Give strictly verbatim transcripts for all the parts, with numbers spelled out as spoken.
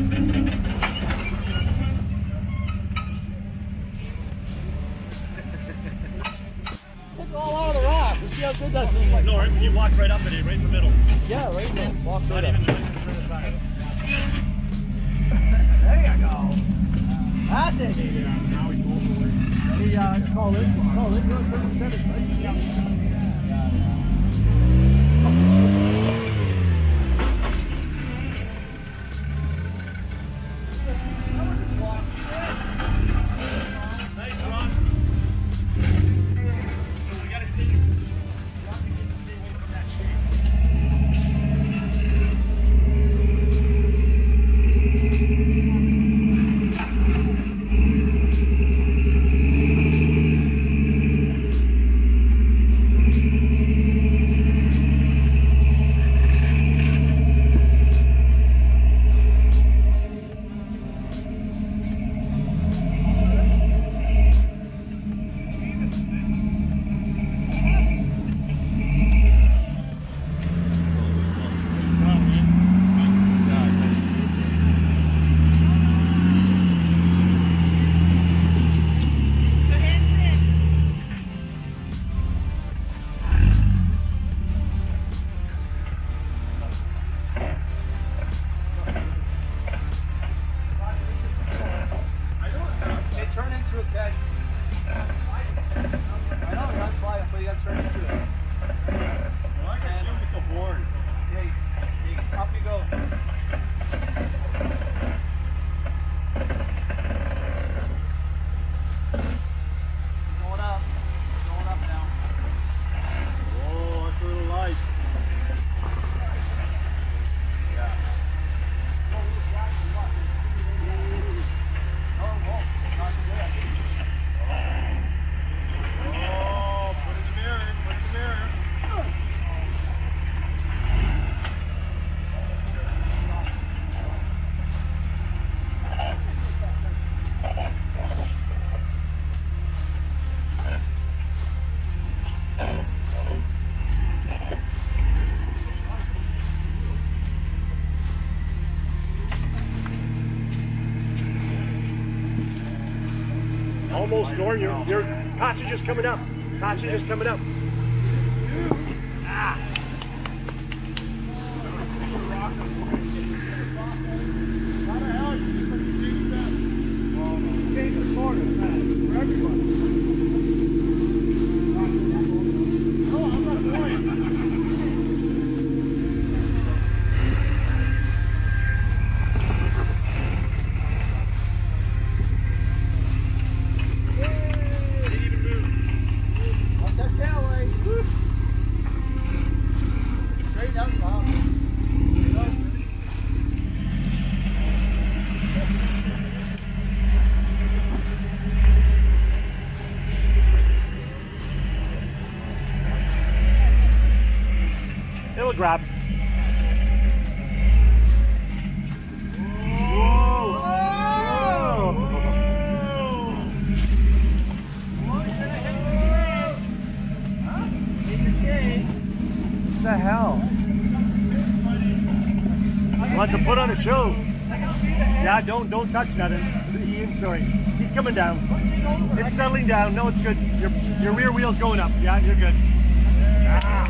all out of the rock. Let's see how good that thing is. No, right, you walk right up at it, right in the middle. Yeah, right there. Walk Not right even up. turn aside. There you go. That's it. Now we go for it. Hey, uh, call it. Call it. You're on thirty-seven, right? Yeah. Nice run. So we gotta stay. We have to get stay away from that tree. Almost, Norm. Your, your passenger's coming up. Passenger's coming up. Ah. It'll grab. Whoa! Whoa! What the hell? Wants to put on a show. Yeah, don't don't touch nothing. Ian, sorry. He's coming down. It's settling down. No, it's good. Your your rear wheel's going up. Yeah, you're good. Ah.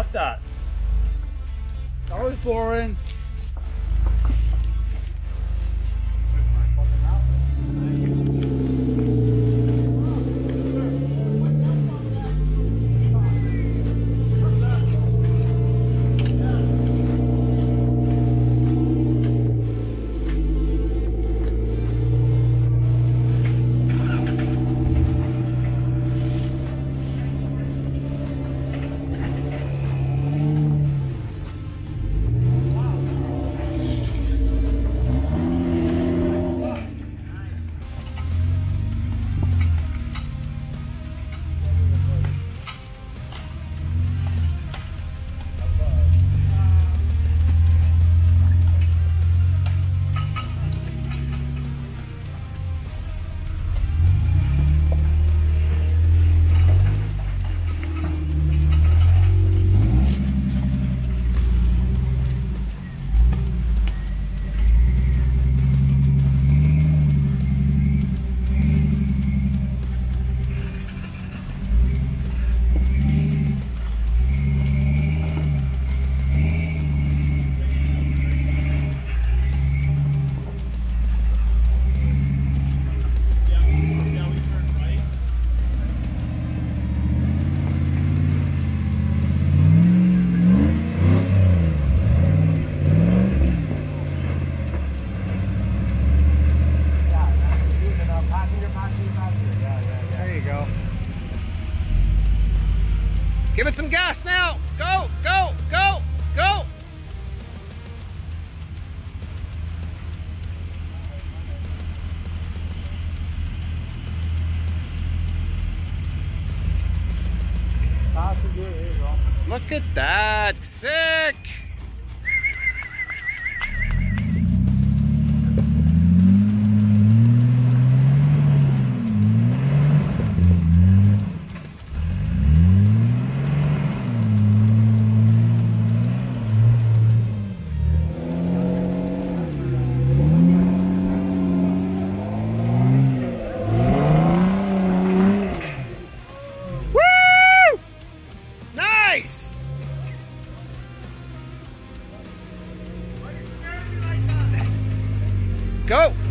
Fuck that. That was boring. Give it some gas now. Go, go, go, go. Passenger, here you go. Look at that. Sick. Go!